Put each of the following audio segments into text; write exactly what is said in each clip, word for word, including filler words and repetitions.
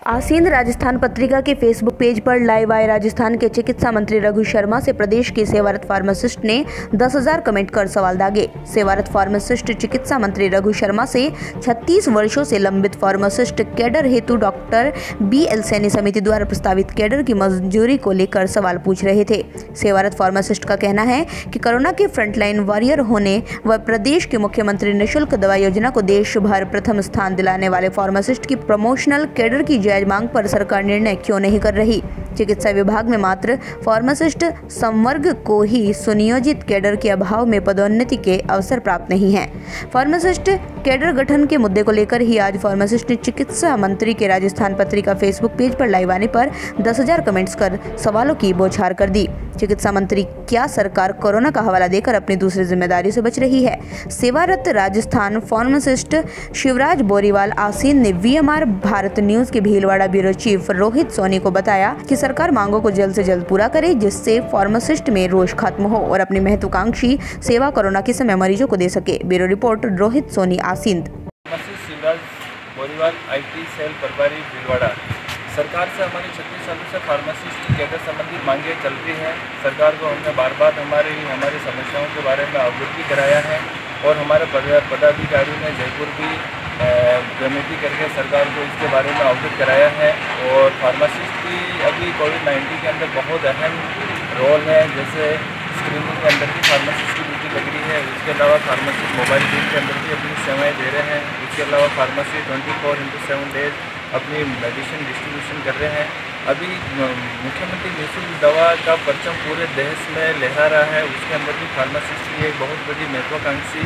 आसीन राजस्थान पत्रिका के Facebook page पर लाइव आए राजस्थान के चिकित्सा मंत्री रघु शर्मा से प्रदेश के सेवारत फार्मासिस्ट ने दस हज़ार कमेंट कर सवाल दागे। सेवारत फार्मासिस्ट चिकित्सा मंत्री रघु शर्मा से छत्तीस वर्षों से लंबित फार्मासिस्ट कैडर हेतु डॉक्टर बी एल सैनी समिति द्वारा प्रस्तावित कैडर की मंजूरी को लेकर सवाल पूछ रहे थे। सेवारत फार्मासिस्ट का कहना है कि कोरोना के फ्रंटलाइन वॉरियर होने व प्रदेश के मुख्यमंत्री निःशुल्क दवा योजना को देश भर प्रथम स्थान दिलाने वाले फार्मासिस्ट की प्रमोशनल कैडर की जायज मांग पर सरकार निर्णय क्यों नहीं कर रही। चिकित्सा विभाग में मात्र फार्मासिस्ट संवर्ग को ही सुनियोजित कैडर के अभाव में पदोन्नति के अवसर प्राप्त नहीं हैं। फार्मासिस्ट कैडर गठन के मुद्दे को लेकर ही आज फार्मासिस्ट ने चिकित्सा मंत्री के राजस्थान पत्रिका फेसबुक पेज पर लाइव आने पर दस हजार कमेंट्स कर सवालों की बौछार कर दी। चिकित्सा मंत्री क्या सरकार कोरोना का हवाला देकर अपनी दूसरी जिम्मेदारी से बच रही है? सेवारत राजस्थान फार्मासिस्ट शिवराज बोरीवाल आसीन ने वीएमआर भारत न्यूज के भीलवाड़ा ब्यूरो चीफ रोहित सोनी को बताया कि सरकार मांगों को जल्द से जल्द पूरा करे, जिससे फार्मासिस्ट में रोष खत्म हो और अपनी महत्वाकांक्षी सेवा कोरोना के समय मरीजों को दे सके। ब्यूरो रिपोर्ट रोहित सोनी आसीन। शिवराज बोरीवाल आईटी सेल प्रभारी भीलवाड़ा। सरकार से हमारी छत्तीस सालों से फार्मासिस्ट की कैडर संबंधी मांगें चल रही हैं। सरकार को हमने बार बार हमारी हमारी समस्याओं के बारे में अवगत भी कराया है और हमारे पदाधिकारियों ने जयपुर भी कमेटी करके सरकार को इसके बारे में अवगत कराया है। और फार्मासिस्ट की अभी कोविड नाइन्टीन के अंदर बहुत अहम रोल है, जैसे स्क्रीनिंग के अंदर भी फार्मासिस्ट की ड्यूटी लग रही है। उसके अलावा फार्मासिस्ट मोबाइल बिल के अंदर भी अपनी सेवाएं दे रहे हैं। उसके अलावा pharmacy twenty four into seven days अपनी मेडिसिन डिस्ट्रीब्यूशन कर रहे हैं। अभी मुख्यमंत्री निःशुल्क दवा का परचम पूरे देश में लहरा रहा है, उसके अंदर भी फार्मासिस्ट की एक बहुत बड़ी महत्वाकांक्षी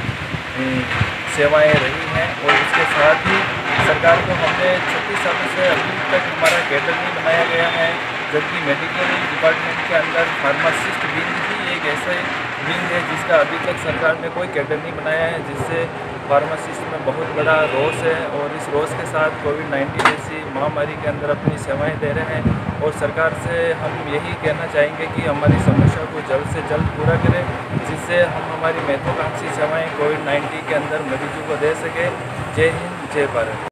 सेवाएं रही हैं। और इसके साथ ही सरकार को हमने छत्तीस सालों से अभी तक हमारा कैडर नहीं बनाया गया है, जबकि मेडिकल डिपार्टमेंट के अंदर फार्मासिस्ट विंग ही एक ऐसा विंग है जिसका अभी तक सरकार ने कोई कैडर नहीं बनाया है, जिससे फार्मासिस्ट में बहुत बड़ा रोष है। और इस रोष के साथ कोविड नाइन्टीन जैसी महामारी के अंदर अपनी सेवाएं दे रहे हैं। और सरकार से हम यही कहना चाहेंगे कि हमारी समस्या को जल्द से जल्द पूरा करें, जिससे हम हमारी महत्वाकांक्षी सेवाएं कोविड नाइन्टीन के अंदर मरीजों को दे सकें। जय हिंद, जय भारत।